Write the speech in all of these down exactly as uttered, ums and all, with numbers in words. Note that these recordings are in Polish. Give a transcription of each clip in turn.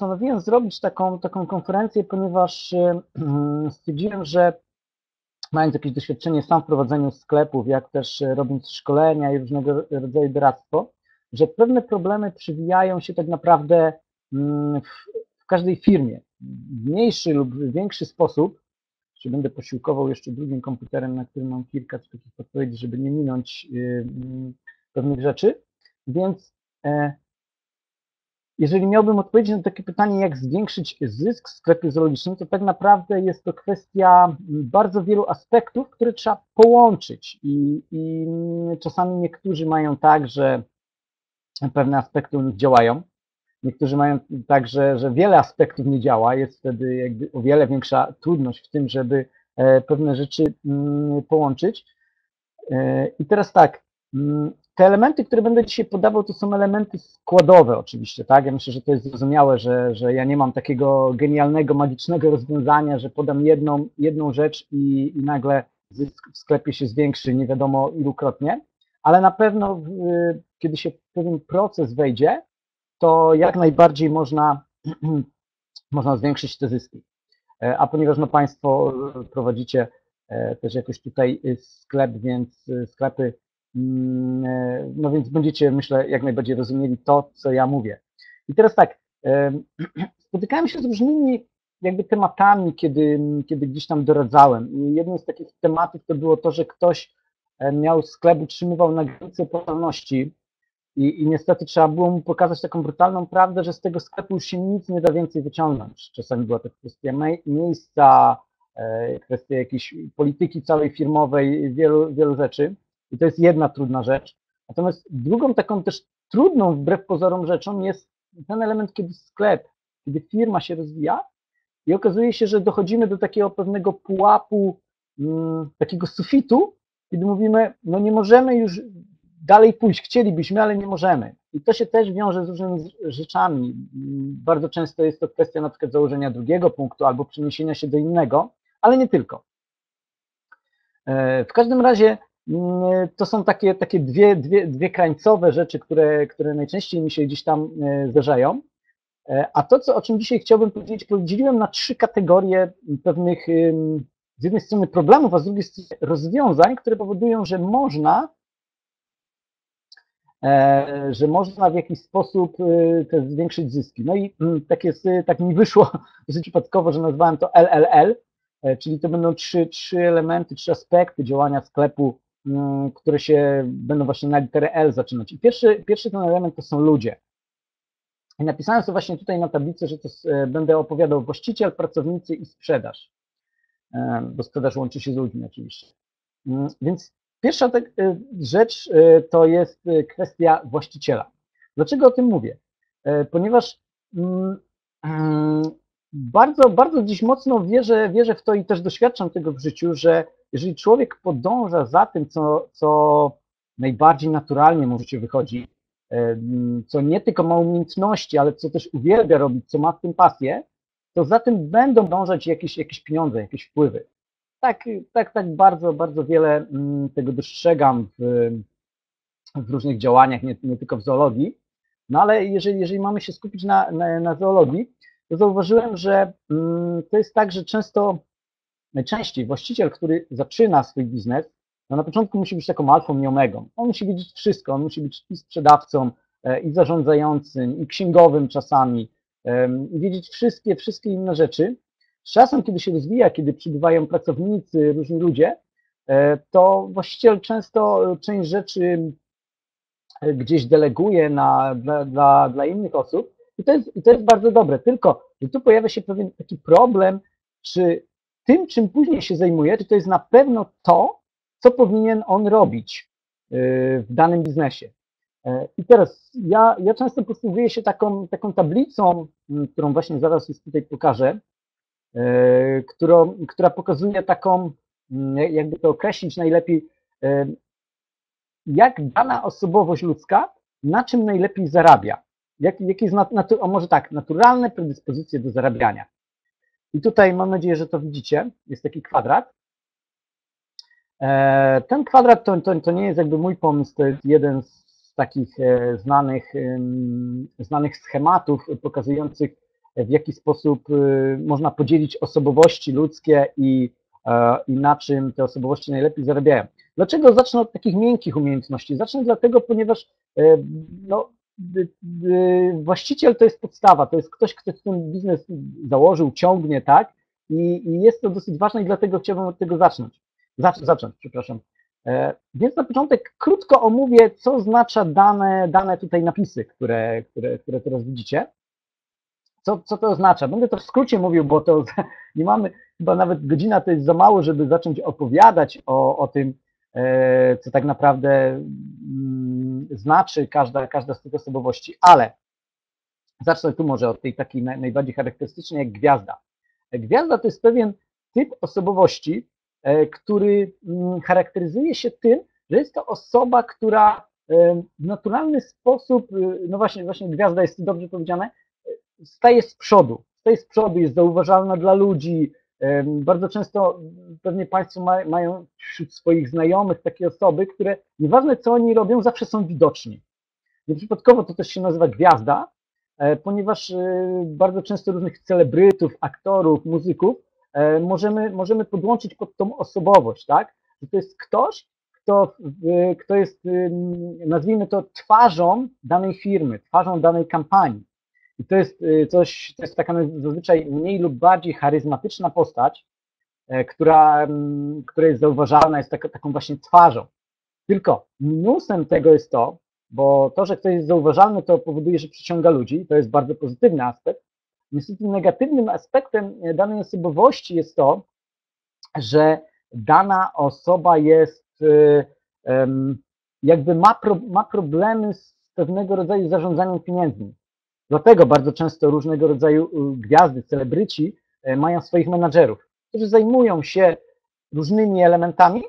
postanowiłem zrobić taką, taką konferencję, ponieważ stwierdziłem, że mając jakieś doświadczenie sam w prowadzeniu sklepów, jak też robiąc szkolenia i różnego rodzaju doradztwo, że pewne problemy przewijają się tak naprawdę w, w każdej firmie. W mniejszy lub większy sposób, czy będę posiłkował jeszcze drugim komputerem, na którym mam kilka takich podpowiedzi, żeby nie minąć pewnych rzeczy, więc jeżeli miałbym odpowiedzieć na takie pytanie, jak zwiększyć zysk w sklepie zoologicznym, to tak naprawdę jest to kwestia bardzo wielu aspektów, które trzeba połączyć i, i czasami niektórzy mają tak, że pewne aspekty u nich działają, niektórzy mają tak, że, że wiele aspektów nie działa, jest wtedy jakby o wiele większa trudność w tym, żeby pewne rzeczy połączyć. I teraz tak, te elementy, które będę dzisiaj podawał, to są elementy składowe oczywiście, tak? Ja myślę, że to jest zrozumiałe, że, że ja nie mam takiego genialnego, magicznego rozwiązania, że podam jedną, jedną rzecz i, i nagle zysk w sklepie się zwiększy nie wiadomo ilukrotnie, ale na pewno w, kiedy się w pewien proces wejdzie, to jak najbardziej można, można zwiększyć te zyski. A ponieważ no, Państwo prowadzicie też jakoś tutaj sklep, więc sklepy, no więc będziecie, myślę, jak najbardziej rozumieli to, co ja mówię. I teraz tak, spotykałem się z różnymi jakby tematami, kiedy, kiedy gdzieś tam doradzałem. I jednym z takich tematów to było to, że ktoś miał sklep, utrzymywał na granicy opłacalności i, i niestety trzeba było mu pokazać taką brutalną prawdę, że z tego sklepu już się nic nie da więcej wyciągnąć. Czasami była to kwestia miejsca, kwestia jakiejś polityki całej firmowej, wielu, wielu rzeczy. I to jest jedna trudna rzecz. Natomiast drugą taką też trudną wbrew pozorom rzeczą jest ten element, kiedy sklep, kiedy firma się rozwija i okazuje się, że dochodzimy do takiego pewnego pułapu, um, takiego sufitu, kiedy mówimy, no nie możemy już dalej pójść, chcielibyśmy, ale nie możemy. I to się też wiąże z różnymi rzeczami. Bardzo często jest to kwestia na przykład założenia drugiego punktu albo przeniesienia się do innego, ale nie tylko. W każdym razie to są takie, takie dwie, dwie, dwie krańcowe rzeczy, które, które najczęściej mi się gdzieś tam zdarzają. A to, co, o czym dzisiaj chciałbym powiedzieć, podzieliłem na trzy kategorie pewnych z jednej strony problemów, a z drugiej strony rozwiązań, które powodują, że można że można w jakiś sposób też zwiększyć zyski. No i tak, jest, tak mi wyszło dosyć przypadkowo, że nazwałem to L L L, czyli to będą trzy, trzy elementy, trzy aspekty działania sklepu, które się będą właśnie na literę L zaczynać. I pierwszy, pierwszy ten element to są ludzie. I napisałem sobie właśnie tutaj na tablicy, że to będę opowiadał właściciel, pracownicy i sprzedaż, bo sprzedaż łączy się z ludźmi oczywiście. Więc pierwsza rzecz to jest kwestia właściciela. Dlaczego o tym mówię? Ponieważ bardzo, bardzo dziś mocno wierzę, wierzę w to i też doświadczam tego w życiu, że jeżeli człowiek podąża za tym, co, co najbardziej naturalnie mu w życiu wychodzi, co nie tylko ma umiejętności, ale co też uwielbia robić, co ma w tym pasję, to za tym będą dążać jakieś, jakieś pieniądze, jakieś wpływy. Tak, tak, tak bardzo, bardzo wiele tego dostrzegam w, w różnych działaniach, nie, nie tylko w zoologii. No ale jeżeli, jeżeli mamy się skupić na, na, na zoologii, to zauważyłem, że to jest tak, że często, najczęściej właściciel, który zaczyna swój biznes, no na początku musi być taką alfą i omegą. On musi wiedzieć wszystko, on musi być i sprzedawcą, i zarządzającym, i księgowym czasami, i wiedzieć wszystkie, wszystkie inne rzeczy. Z czasem, kiedy się rozwija, kiedy przybywają pracownicy, różni ludzie, to właściciel często część rzeczy gdzieś deleguje na, dla, dla, dla innych osób i to, jest, i to jest bardzo dobre, tylko że tu pojawia się pewien taki problem, czy tym, czym później się zajmuje, czy to jest na pewno to, co powinien on robić w danym biznesie. I teraz ja, ja często posługuję się taką, taką tablicą, którą właśnie zaraz już tutaj pokażę, Którą, która pokazuje taką, jakby to określić najlepiej, jak dana osobowość ludzka, na czym najlepiej zarabia. Jak, jakie jest, natu, a może tak, naturalne predyspozycje do zarabiania. I tutaj mam nadzieję, że to widzicie, jest taki kwadrat. Ten kwadrat to, to, to nie jest jakby mój pomysł, to jest jeden z takich znanych, znanych schematów pokazujących w jaki sposób można podzielić osobowości ludzkie i, i na czym te osobowości najlepiej zarabiają. Dlaczego zacznę od takich miękkich umiejętności? Zacznę dlatego, ponieważ no, właściciel to jest podstawa, to jest ktoś, kto ten biznes założył, ciągnie, tak? I, i jest to dosyć ważne i dlatego chciałbym od tego zacząć. Zacz, zacząć, przepraszam. E, więc na początek krótko omówię, co oznacza dane, dane tutaj napisy, które, które, które teraz widzicie. Co, co to oznacza? Będę to w skrócie mówił, bo to nie mamy, chyba nawet godzina to jest za mało, żeby zacząć opowiadać o, o tym, e, co tak naprawdę mm, znaczy każda, każda z tych osobowości, ale zacznę tu może od tej takiej naj, najbardziej charakterystycznej jak gwiazda. Gwiazda to jest pewien typ osobowości, który charakteryzuje się tym, że jest to osoba, która w naturalny sposób, no właśnie, właśnie gwiazda jest dobrze powiedziane, staje z przodu, staje z przodu, jest zauważalna dla ludzi. Bardzo często pewnie Państwo ma, mają wśród swoich znajomych takie osoby, które nieważne co oni robią, zawsze są widoczni. Nieprzypadkowo to też się nazywa gwiazda, ponieważ bardzo często różnych celebrytów, aktorów, muzyków możemy, możemy podłączyć pod tą osobowość, tak? Że to jest ktoś, kto, kto jest, nazwijmy to, twarzą danej firmy, twarzą danej kampanii. I to jest coś, to jest taka zazwyczaj mniej lub bardziej charyzmatyczna postać, która, która jest zauważalna, jest taka, taką właśnie twarzą. Tylko minusem tego jest to, bo to, że ktoś jest zauważalny, to powoduje, że przyciąga ludzi, to jest bardzo pozytywny aspekt. Niestety negatywnym aspektem danej osobowości jest to, że dana osoba jest, jakby ma, pro, ma problemy z pewnego rodzaju zarządzaniem pieniędzmi. Dlatego bardzo często różnego rodzaju gwiazdy, celebryci mają swoich menadżerów, którzy zajmują się różnymi elementami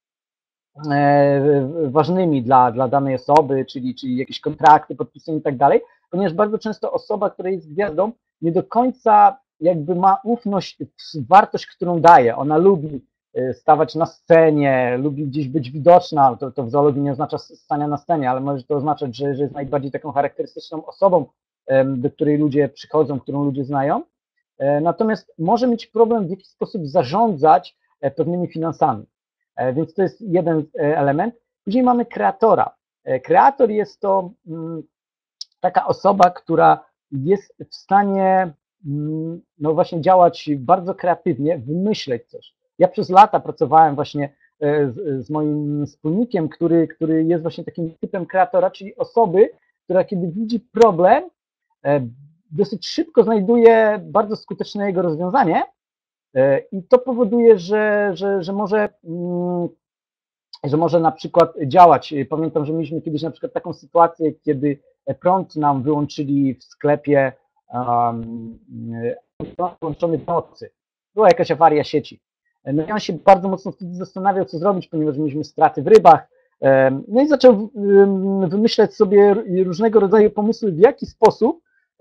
ważnymi dla, dla danej osoby, czyli, czyli jakieś kontrakty, podpisy i tak dalej, ponieważ bardzo często osoba, która jest gwiazdą, nie do końca jakby ma ufność w wartość, którą daje. Ona lubi stawać na scenie, lubi gdzieś być widoczna, to, to w zoologii nie oznacza stania na scenie, ale może to oznaczać, że, że jest najbardziej taką charakterystyczną osobą, do której ludzie przychodzą, którą ludzie znają. Natomiast może mieć problem, w jaki sposób zarządzać pewnymi finansami. Więc to jest jeden element. Później mamy kreatora. Kreator jest to taka osoba, która jest w stanie no właśnie działać bardzo kreatywnie, wymyśleć coś. Ja przez lata pracowałem właśnie z, z moim wspólnikiem, który, który jest właśnie takim typem kreatora, czyli osoby, która kiedy widzi problem, dosyć szybko znajduje bardzo skuteczne jego rozwiązanie i to powoduje, że, że, że może że może na przykład działać. Pamiętam, że mieliśmy kiedyś na przykład taką sytuację, kiedy prąd nam wyłączyli w sklepie um, wyłączony w nocy. Była jakaś awaria sieci. No i on się bardzo mocno wtedy zastanawiał, co zrobić, ponieważ mieliśmy straty w rybach. No i zaczął wymyślać sobie różnego rodzaju pomysły, w jaki sposób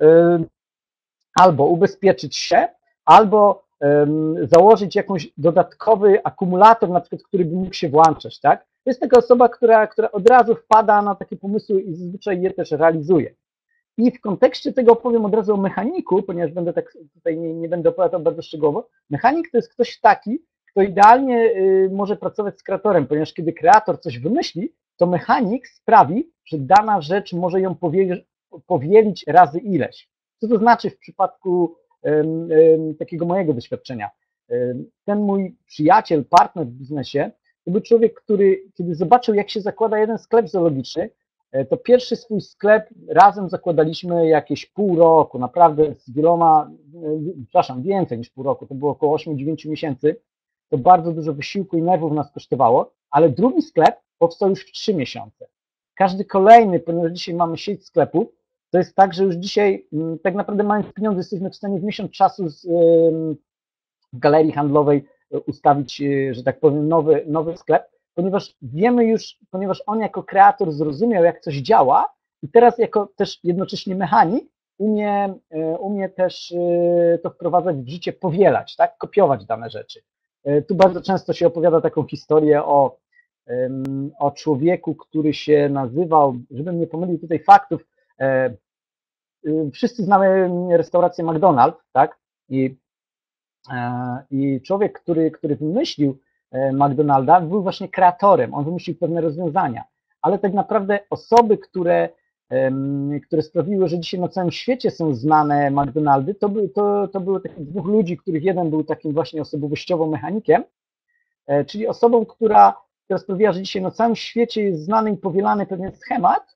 albo ubezpieczyć się, albo założyć jakąś dodatkowy akumulator, na przykład, który by mógł się włączać, tak? To jest taka osoba, która, która od razu wpada na takie pomysły i zazwyczaj je też realizuje. I w kontekście tego opowiem od razu o mechaniku, ponieważ będę tak tutaj nie, nie będę opowiadał bardzo szczegółowo. Mechanik to jest ktoś taki, kto idealnie y, może pracować z kreatorem, ponieważ kiedy kreator coś wymyśli, to mechanik sprawi, że dana rzecz może ją powielić, powielić razy ileś. Co to znaczy w przypadku takiego mojego doświadczenia. Ten mój przyjaciel, partner w biznesie, to był człowiek, który kiedy zobaczył, jak się zakłada jeden sklep zoologiczny, to pierwszy swój sklep razem zakładaliśmy jakieś pół roku, naprawdę z wieloma, przepraszam, więcej niż pół roku, to było około osiem do dziewięciu miesięcy, to bardzo dużo wysiłku i nerwów nas kosztowało, ale drugi sklep powstał już w trzy miesiące. Każdy kolejny, ponieważ dzisiaj mamy sieć sklepów, to jest tak, że już dzisiaj tak naprawdę mając pieniądze jesteśmy w stanie w miesiąc czasu z, w galerii handlowej ustawić, że tak powiem, nowy, nowy sklep, ponieważ wiemy już, ponieważ on jako kreator zrozumiał, jak coś działa i teraz jako też jednocześnie mechanik umie, umie też to wprowadzać w życie, powielać, tak, kopiować dane rzeczy. Tu bardzo często się opowiada taką historię o, o człowieku, który się nazywał, żebym nie pomylił tutaj faktów, wszyscy znamy restaurację McDonald's, tak? I, i człowiek, który, który wymyślił McDonalda, był właśnie kreatorem, on wymyślił pewne rozwiązania, ale tak naprawdę osoby, które, które sprawiły, że dzisiaj na całym świecie są znane McDonaldy, to, by, to, to były takich dwóch ludzi, których jeden był takim właśnie osobowościowo mechanikiem, czyli osobą, która, która sprawiła, że dzisiaj na całym świecie jest znany i powielany pewien schemat.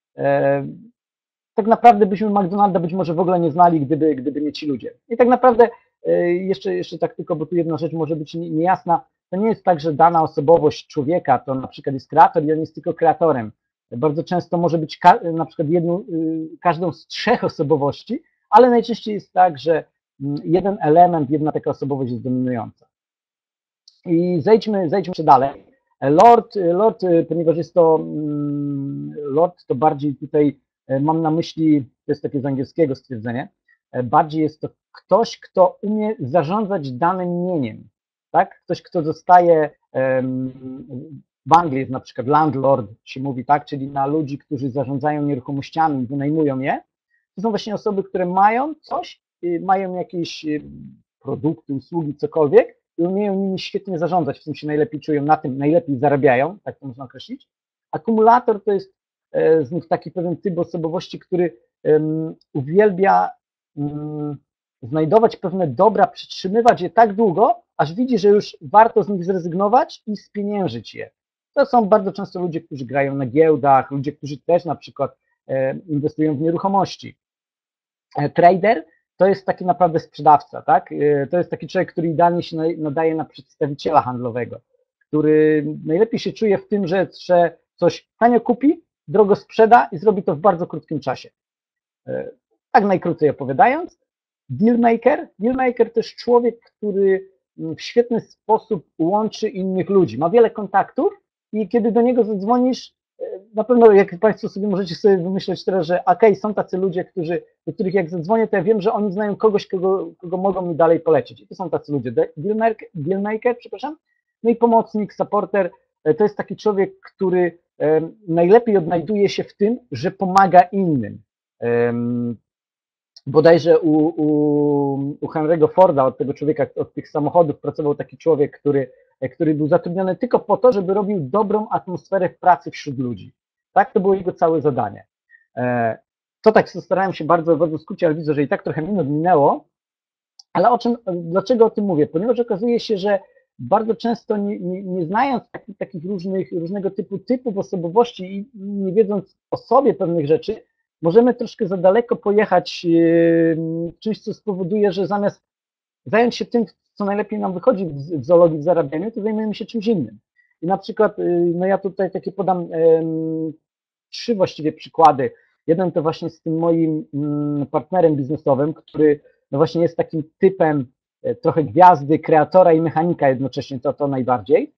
Tak naprawdę byśmy McDonalda być może w ogóle nie znali, gdyby, gdyby nie ci ludzie. I tak naprawdę jeszcze, jeszcze tak tylko, bo tu jedna rzecz może być niejasna, to nie jest tak, że dana osobowość człowieka to na przykład jest kreator i on jest tylko kreatorem. Bardzo często może być na przykład jedną, każdą z trzech osobowości, ale najczęściej jest tak, że jeden element, jedna taka osobowość jest dominująca. I zejdźmy, zejdźmy jeszcze dalej. Lord, Lord, ponieważ jest to Lord, to bardziej tutaj mam na myśli, to jest takie z angielskiego stwierdzenie, bardziej jest to ktoś, kto umie zarządzać danym mieniem, tak? Ktoś, kto zostaje, w Anglii jest na przykład landlord, się mówi, tak? Czyli na ludzi, którzy zarządzają nieruchomościami i wynajmują je. To są właśnie osoby, które mają coś, mają jakieś produkty, usługi, cokolwiek i umieją nimi świetnie zarządzać, w tym się najlepiej czują, na tym najlepiej zarabiają, tak to można określić. Akumulator to jest znów taki pewien typ osobowości, który um, uwielbia um, znajdować pewne dobra, przytrzymywać je tak długo, aż widzi, że już warto z nich zrezygnować i spieniężyć je. To są bardzo często ludzie, którzy grają na giełdach, ludzie, którzy też na przykład e, inwestują w nieruchomości. E, trader to jest taki naprawdę sprzedawca, tak? E, to jest taki człowiek, który idealnie się nadaje na przedstawiciela handlowego, który najlepiej się czuje w tym, że coś tanio kupi, drogo sprzeda i zrobi to w bardzo krótkim czasie. Tak najkrócej opowiadając, dealmaker. Dealmaker to jest człowiek, który w świetny sposób łączy innych ludzi. Ma wiele kontaktów i kiedy do niego zadzwonisz, na pewno jak Państwo sobie możecie sobie wymyśleć teraz, że okej, okay, są tacy ludzie, którzy, do których jak zadzwonię, to ja wiem, że oni znają kogoś, kogo, kogo mogą mi dalej polecić. I to są tacy ludzie. Dealmaker, dealmaker, przepraszam. No i pomocnik, supporter, to jest taki człowiek, który najlepiej odnajduje się w tym, że pomaga innym. Bodajże u, u, u Henry'ego Forda, od tego człowieka, od tych samochodów pracował taki człowiek, który, który był zatrudniony tylko po to, żeby robił dobrą atmosferę w pracy wśród ludzi. Tak, to było jego całe zadanie. To tak starałem się bardzo, bardzo skrócić, ale widzę, że i tak trochę minut minęło. Ale o czym, dlaczego o tym mówię? Ponieważ okazuje się, że bardzo często nie, nie, nie znając takich, takich różnych, różnego typu typów osobowości i nie wiedząc o sobie pewnych rzeczy, możemy troszkę za daleko pojechać w czymś, co spowoduje, że zamiast zająć się tym, co najlepiej nam wychodzi w zoologii, w zarabianiu, to zajmujemy się czymś innym. I na przykład, no ja tutaj takie podam um, trzy właściwie przykłady. Jeden to właśnie z tym moim um, partnerem biznesowym, który no właśnie jest takim typem trochę gwiazdy, kreatora i mechanika jednocześnie, to to najbardziej.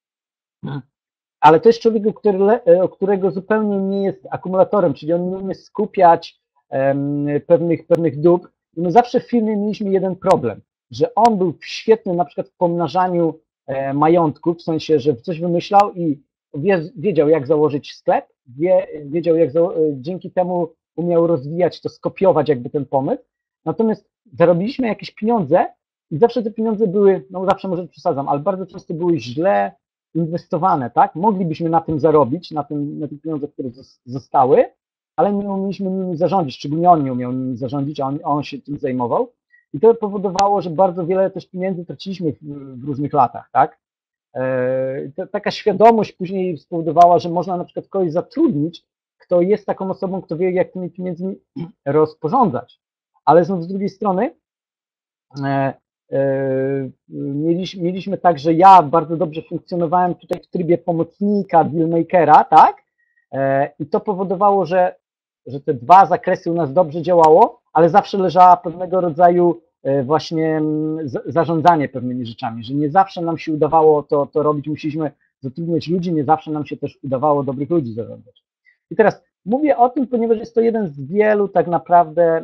Ale to jest człowiek, który, o którego zupełnie nie jest akumulatorem, czyli on nie umie skupiać um, pewnych, pewnych dóbr. I my zawsze w firmie mieliśmy jeden problem, że on był świetny na przykład w pomnażaniu e, majątku, w sensie, że coś wymyślał i wie, wiedział, jak założyć sklep, wie, wiedział, jak za, dzięki temu umiał rozwijać to, skopiować jakby ten pomysł. Natomiast zarobiliśmy jakieś pieniądze i zawsze te pieniądze były, no zawsze może przesadzam, ale bardzo często były źle inwestowane, tak? Moglibyśmy na tym zarobić, na, tym, na tych pieniądzach, które zostały, ale nie umieliśmy nimi zarządzić, szczególnie on nie umiał nimi zarządzić, a on, on się tym zajmował. I to powodowało, że bardzo wiele też pieniędzy traciliśmy w, w różnych latach, tak? E, to, taka świadomość później spowodowała, że można na przykład kogoś zatrudnić, kto jest taką osobą, kto wie, jak tymi pieniędzmi rozporządzać. Ale znów z drugiej strony e, e, mieliśmy, mieliśmy tak, że ja bardzo dobrze funkcjonowałem tutaj w trybie pomocnika, dealmakera, tak? E, I to powodowało, że, że te dwa zakresy u nas dobrze działało, ale zawsze leżała pewnego rodzaju właśnie zarządzanie pewnymi rzeczami, że nie zawsze nam się udawało to, to robić, musieliśmy zatrudniać ludzi, nie zawsze nam się też udawało dobrych ludzi zarządzać. I teraz mówię o tym, ponieważ jest to jeden z wielu tak naprawdę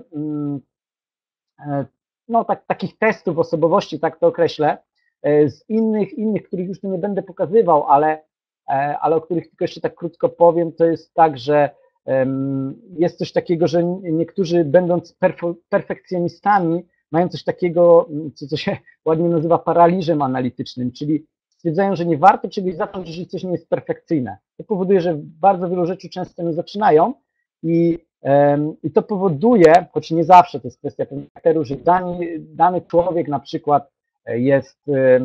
no, tak, takich testów osobowości, tak to określę, z innych, innych, których już tu nie będę pokazywał, ale, ale o których tylko jeszcze tak krótko powiem, to jest tak, że jest coś takiego, że niektórzy będąc perfekcjonistami mają coś takiego, co, co się ładnie nazywa paraliżem analitycznym, czyli stwierdzają, że nie warto czegoś zacząć, jeżeli coś nie jest perfekcyjne. To powoduje, że bardzo wielu rzeczy często nie zaczynają i, i to powoduje, choć nie zawsze, to jest kwestia charakteru, że dany, dany człowiek na przykład jest,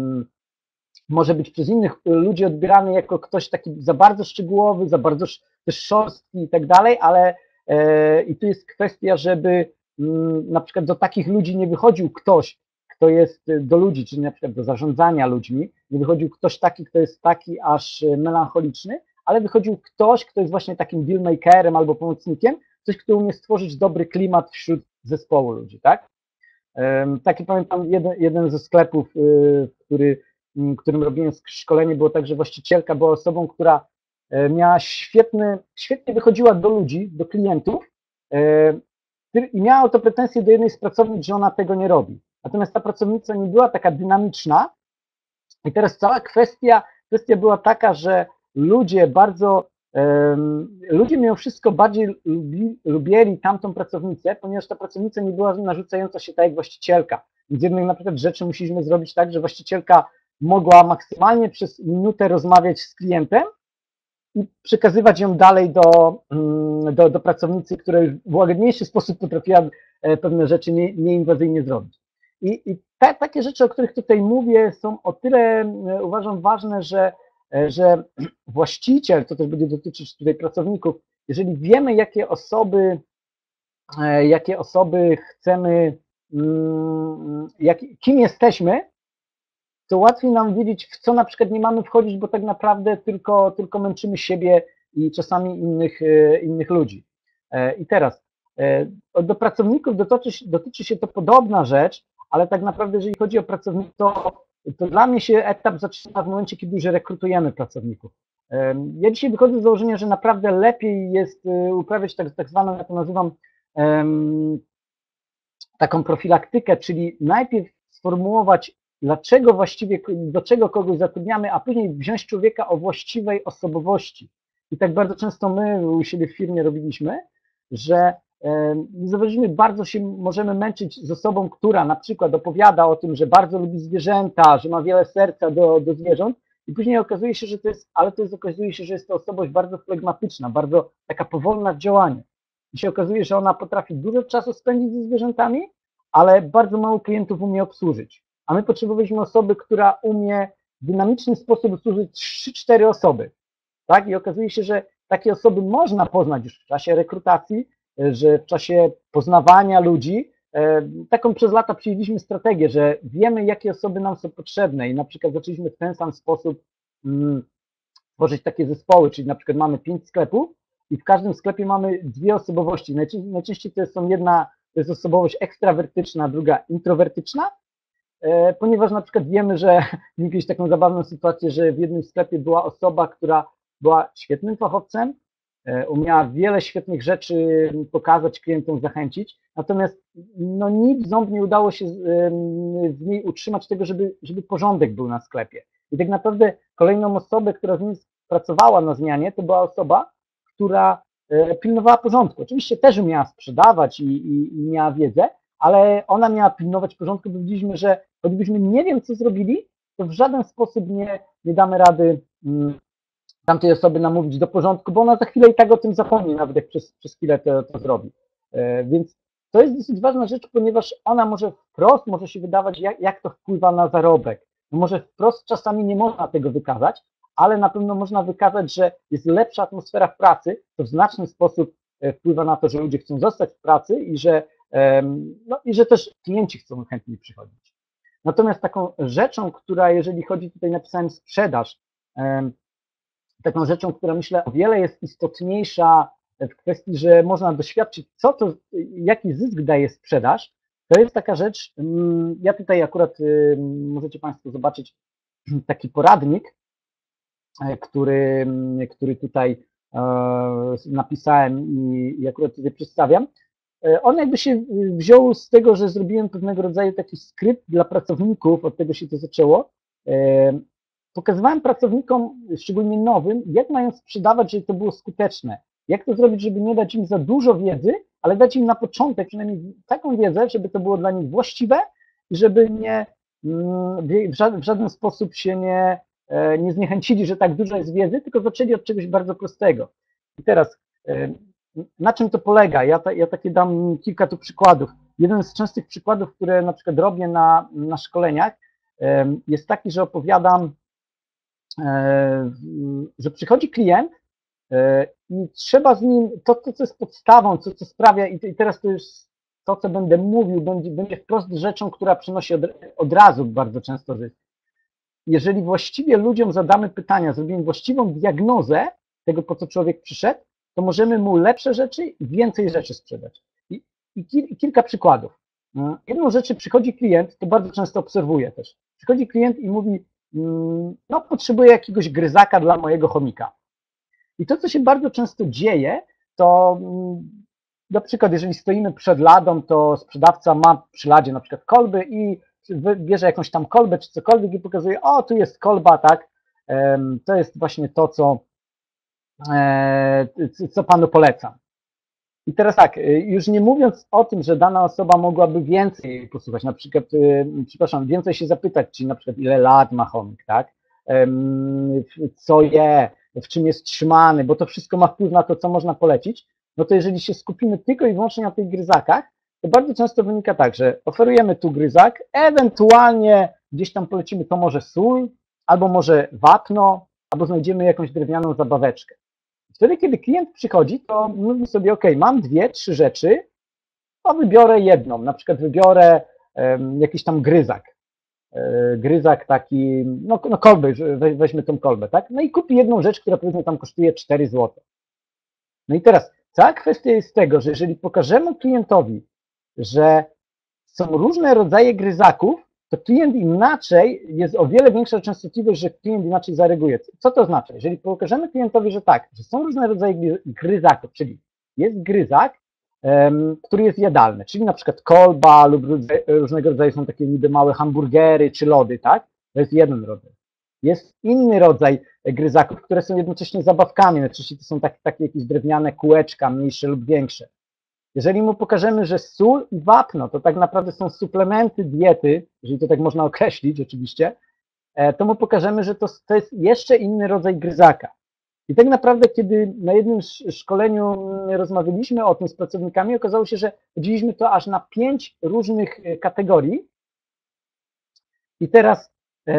może być przez innych ludzi odbierany jako ktoś taki za bardzo szczegółowy, za bardzo też szorstki i tak dalej, ale i tu jest kwestia, żeby na przykład do takich ludzi nie wychodził ktoś, kto jest do ludzi, czyli na przykład do zarządzania ludźmi, nie wychodził ktoś taki, kto jest taki aż melancholiczny, ale wychodził ktoś, kto jest właśnie takim dealmakerem albo pomocnikiem, ktoś, kto umie stworzyć dobry klimat wśród zespołu ludzi, tak? Taki pamiętam jeden, jeden ze sklepów, który, którym robiłem szkolenie, było tak, że właścicielka była osobą, która miała świetny, świetnie wychodziła do ludzi, do klientów i miała o to pretensje do jednej z pracownic, że ona tego nie robi. Natomiast ta pracownica nie była taka dynamiczna i teraz cała kwestia, kwestia była taka, że ludzie bardzo, um, ludzie mimo wszystko bardziej lubi, lubili tamtą pracownicę, ponieważ ta pracownica nie była narzucająca się tak jak właścicielka. Więc jednej na przykład rzeczy musieliśmy zrobić tak, że właścicielka mogła maksymalnie przez minutę rozmawiać z klientem i przekazywać ją dalej do, do, do pracownicy, która już w łagodniejszy sposób potrafiła pewne rzeczy nie, nieinwazyjnie zrobić. I, i te, takie rzeczy, o których tutaj mówię, są o tyle, uważam, ważne, że, że właściciel, to też będzie dotyczyć tutaj pracowników, jeżeli wiemy, jakie osoby, jakie osoby chcemy, jak, kim jesteśmy, to łatwiej nam wiedzieć, w co na przykład nie mamy wchodzić, bo tak naprawdę tylko, tylko męczymy siebie i czasami innych, innych ludzi. I teraz do pracowników dotyczy, dotyczy się to podobna rzecz, ale tak naprawdę jeżeli chodzi o pracowników, to, to dla mnie się etap zaczyna w momencie, kiedy już rekrutujemy pracowników. Ja dzisiaj wychodzę z założenia, że naprawdę lepiej jest uprawiać tak, tak zwaną, ja to nazywam um, taką profilaktykę, czyli najpierw sformułować, dlaczego właściwie, do czego kogoś zatrudniamy, a później wziąć człowieka o właściwej osobowości. I tak bardzo często my u siebie w firmie robiliśmy, że zauważyliśmy, bardzo się możemy męczyć z osobą, która na przykład opowiada o tym, że bardzo lubi zwierzęta, że ma wiele serca do, do zwierząt i później okazuje się, że to jest, ale to jest, okazuje się, że jest to osobowość bardzo flegmatyczna, bardzo taka powolna w działaniu. I się okazuje, że ona potrafi dużo czasu spędzić ze zwierzętami, ale bardzo mało klientów umie obsłużyć. A my potrzebowaliśmy osoby, która umie w dynamiczny sposób obsłużyć trzy cztery osoby. Tak? I okazuje się, że takie osoby można poznać już w czasie rekrutacji, że w czasie poznawania ludzi, taką przez lata przyjęliśmy strategię, że wiemy, jakie osoby nam są potrzebne i na przykład zaczęliśmy w ten sam sposób mm, tworzyć takie zespoły, czyli na przykład mamy pięć sklepów i w każdym sklepie mamy dwie osobowości. Najczęściej, najczęściej to są jedna, to jest osobowość ekstrawertyczna, druga introwertyczna, ponieważ na przykład wiemy, że mieliśmy taką zabawną sytuację, że w jednym sklepie była osoba, która była świetnym fachowcem, umiała wiele świetnych rzeczy pokazać klientom, zachęcić, natomiast no nic ząb nie udało się w niej utrzymać tego, żeby, żeby porządek był na sklepie. I tak naprawdę kolejną osobę, która z nim pracowała na zmianie, to była osoba, która pilnowała porządku. Oczywiście też umiała sprzedawać i, i, i miała wiedzę, ale ona miała pilnować porządku, bo widzieliśmy, że choćbyśmy nie wiem, co zrobili, to w żaden sposób nie, nie damy rady mm, tamtej osoby namówić do porządku, bo ona za chwilę i tak o tym zapomni, nawet jak przez, przez chwilę to, to zrobi. E, więc to jest dosyć ważna rzecz, ponieważ ona może wprost, może się wydawać, jak, jak to wpływa na zarobek. No może wprost czasami nie można tego wykazać, ale na pewno można wykazać, że jest lepsza atmosfera w pracy, to w znaczny sposób wpływa na to, że ludzie chcą zostać w pracy i że, no, i że też klienci chcą chętniej przychodzić. Natomiast taką rzeczą, która, jeżeli chodzi, tutaj napisałem sprzedaż, taką rzeczą, która myślę o wiele jest istotniejsza w kwestii, że można doświadczyć, co to, jaki zysk daje sprzedaż, to jest taka rzecz, ja tutaj akurat możecie Państwo zobaczyć taki poradnik, który, który tutaj napisałem i akurat tutaj przedstawiam. On jakby się wziął z tego, że zrobiłem pewnego rodzaju taki skrypt dla pracowników, od tego się to zaczęło. Pokazywałem pracownikom, szczególnie nowym, jak mają sprzedawać, żeby to było skuteczne. Jak to zrobić, żeby nie dać im za dużo wiedzy, ale dać im na początek przynajmniej taką wiedzę, żeby to było dla nich właściwe i żeby nie, w żaden sposób się nie, nie zniechęcili, że tak dużo jest wiedzy, tylko zaczęli od czegoś bardzo prostego. I teraz, na czym to polega? Ja, ta, ja takie dam kilka tu przykładów. Jeden z częstych przykładów, które na przykład robię na, na szkoleniach, jest taki, że opowiadam, że przychodzi klient i trzeba z nim, to, to co jest podstawą, co, co sprawia, i teraz to już to, co będę mówił, będzie, będzie wprost rzeczą, która przynosi od, od razu bardzo często zysk. Jeżeli właściwie ludziom zadamy pytania, zrobimy właściwą diagnozę tego, po co człowiek przyszedł, to możemy mu lepsze rzeczy i więcej rzeczy sprzedać. I, i, i kilka przykładów. Jedną rzeczy, przychodzi klient, to bardzo często obserwuję też. Przychodzi klient i mówi, no potrzebuję jakiegoś gryzaka dla mojego chomika. I to, co się bardzo często dzieje, to na przykład jeżeli stoimy przed ladą, to sprzedawca ma przy ladzie na przykład kolby i bierze jakąś tam kolbę czy cokolwiek i pokazuje, o tu jest kolba, tak, to jest właśnie to, co, co panu polecam. I teraz tak, już nie mówiąc o tym, że dana osoba mogłaby więcej posłuchać, na przykład, przepraszam, więcej się zapytać, czyli na przykład ile lat ma chomik, tak, co je, w czym jest trzymany, bo to wszystko ma wpływ na to, co można polecić, no to jeżeli się skupimy tylko i wyłącznie na tych gryzakach, to bardzo często wynika tak, że oferujemy tu gryzak, ewentualnie gdzieś tam polecimy to może sól, albo może wapno, albo znajdziemy jakąś drewnianą zabaweczkę. Wtedy, kiedy klient przychodzi, to mówi sobie, ok, mam dwie, trzy rzeczy, to wybiorę jedną, na przykład wybiorę um, jakiś tam gryzak, e, gryzak taki, no, no kolby, weźmy tą kolbę, tak? No i kupi jedną rzecz, która powiedzmy tam kosztuje cztery złote. No i teraz cała kwestia jest tego, że jeżeli pokażemy klientowi, że są różne rodzaje gryzaków, to klient inaczej, jest o wiele większa częstotliwość, że klient inaczej zareaguje. Co to znaczy? Jeżeli pokażemy klientowi, że tak, że są różne rodzaje gryzaków, czyli jest gryzak, um, który jest jadalny, czyli na przykład kolba lub różnego rodzaju są takie niby małe hamburgery czy lody, tak? To jest jeden rodzaj. Jest inny rodzaj gryzaków, które są jednocześnie zabawkami, najczęściej to są takie, takie jakieś drewniane kółeczka, mniejsze lub większe. Jeżeli mu pokażemy, że sól i wapno to tak naprawdę są suplementy diety, jeżeli to tak można określić oczywiście, to mu pokażemy, że to, to jest jeszcze inny rodzaj gryzaka. I tak naprawdę, kiedy na jednym szkoleniu rozmawialiśmy o tym z pracownikami, okazało się, że podzieliliśmy to aż na pięć różnych kategorii. I teraz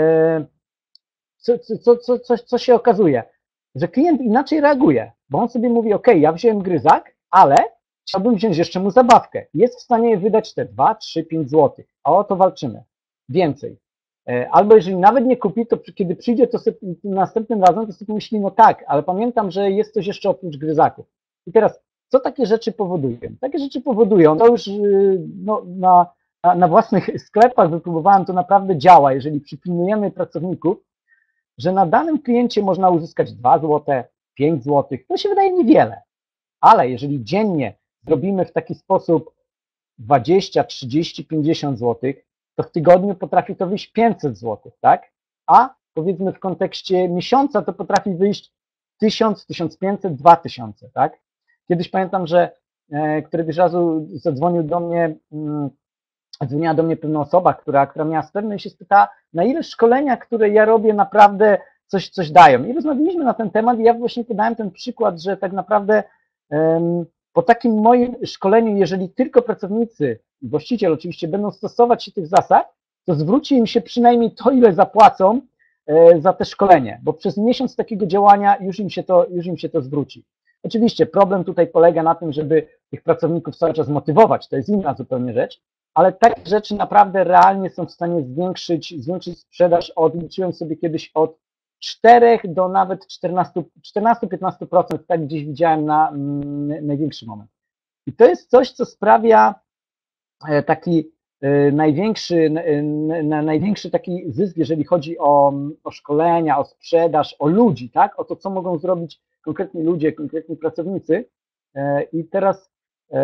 co, co, co, co, co się okazuje? Że klient inaczej reaguje, bo on sobie mówi, ok, ja wziąłem gryzak, ale chciałbym wziąć jeszcze mu zabawkę. Jest w stanie wydać te dwa, trzy, pięć złotych, a o to walczymy. Więcej. Albo jeżeli nawet nie kupi, to kiedy przyjdzie to sobie, następnym razem, to sobie myśli, no tak, ale pamiętam, że jest coś jeszcze oprócz gryzaków. I teraz, co takie rzeczy powodują? Takie rzeczy powodują, to już no, na, na własnych sklepach wypróbowałem, to naprawdę działa, jeżeli przypilnujemy pracowników, że na danym kliencie można uzyskać dwa złote, pięć złotych, to się wydaje niewiele. Ale jeżeli dziennie zrobimy w taki sposób dwadzieścia, trzydzieści, pięćdziesiąt złotych, to w tygodniu potrafi to wyjść pięćset złotych, tak? A powiedzmy w kontekście miesiąca to potrafi wyjść tysiąc, tysiąc pięćset, dwa tysiące, tak? Kiedyś pamiętam, że e, któregoś razu zadzwonił do mnie, mm, dzwoniła do mnie pewna osoba, która, która miała spermę i się spytała, na ile szkolenia, które ja robię, naprawdę coś, coś dają. I rozmawialiśmy na ten temat i ja właśnie podałem ten przykład, że tak naprawdę um, po takim moim szkoleniu, jeżeli tylko pracownicy, właściciel oczywiście będą stosować się tych zasad, to zwróci im się przynajmniej to, ile zapłacą e, za te szkolenie, bo przez miesiąc takiego działania już im się to, już im się to zwróci. Oczywiście problem tutaj polega na tym, żeby tych pracowników cały czas motywować, to jest inna zupełnie rzecz, ale takie rzeczy naprawdę realnie są w stanie zwiększyć, zwiększyć sprzedaż od, liczyłem sobie kiedyś od czterech do nawet czternastu do piętnastu procent, tak gdzieś widziałem na mm, największy moment. I to jest coś, co sprawia taki y, największy, y, największy taki zysk, jeżeli chodzi o, o szkolenia, o sprzedaż, o ludzi, tak? O to, co mogą zrobić konkretni ludzie, konkretni pracownicy. Y, I teraz y,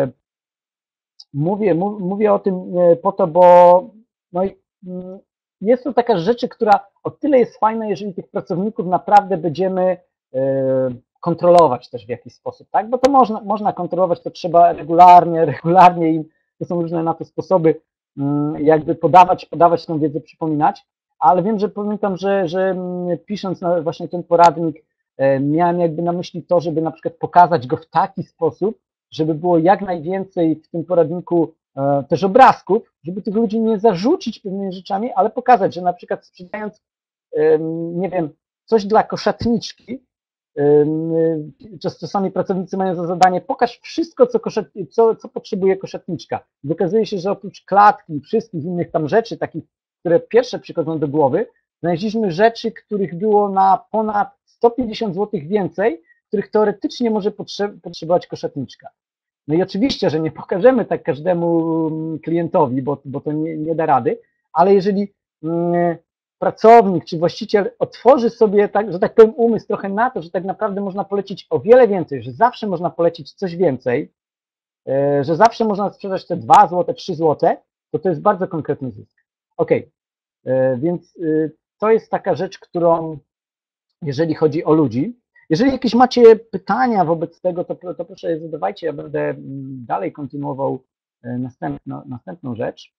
mówię, mówię o tym po to, bo no, jest to taka rzecz, która o tyle jest fajna, jeżeli tych pracowników naprawdę będziemy kontrolować też w jakiś sposób, tak? Bo to można, można kontrolować, to trzeba regularnie, regularnie im, to są różne na to sposoby, jakby podawać, podawać tą wiedzę, przypominać, ale wiem, że pamiętam, że, że pisząc na właśnie ten poradnik, miałem jakby na myśli to, żeby na przykład pokazać go w taki sposób, żeby było jak najwięcej w tym poradniku też obrazków, żeby tych ludzi nie zarzucić pewnymi rzeczami, ale pokazać, że na przykład sprzedając, nie wiem, coś dla koszatniczki, czasami pracownicy mają za zadanie pokaż wszystko, co, koszat, co, co potrzebuje koszatniczka. Wykazuje się, że oprócz klatki i wszystkich innych tam rzeczy, takich, które pierwsze przychodzą do głowy, znaleźliśmy rzeczy, których było na ponad sto pięćdziesiąt złotych więcej, których teoretycznie może potrzebować koszatniczka. No i oczywiście, że nie pokażemy tak każdemu klientowi, bo, bo to nie, nie da rady, ale jeżeli pracownik czy właściciel otworzy sobie, tak, że tak powiem, umysł trochę na to, że tak naprawdę można polecić o wiele więcej, że zawsze można polecić coś więcej, że zawsze można sprzedać te dwa złote, trzy złote, to to jest bardzo konkretny zysk. Ok, więc to jest taka rzecz, którą, jeżeli chodzi o ludzi, jeżeli jakieś macie pytania wobec tego, to, to proszę je zadawajcie, ja będę dalej kontynuował następno, następną rzecz.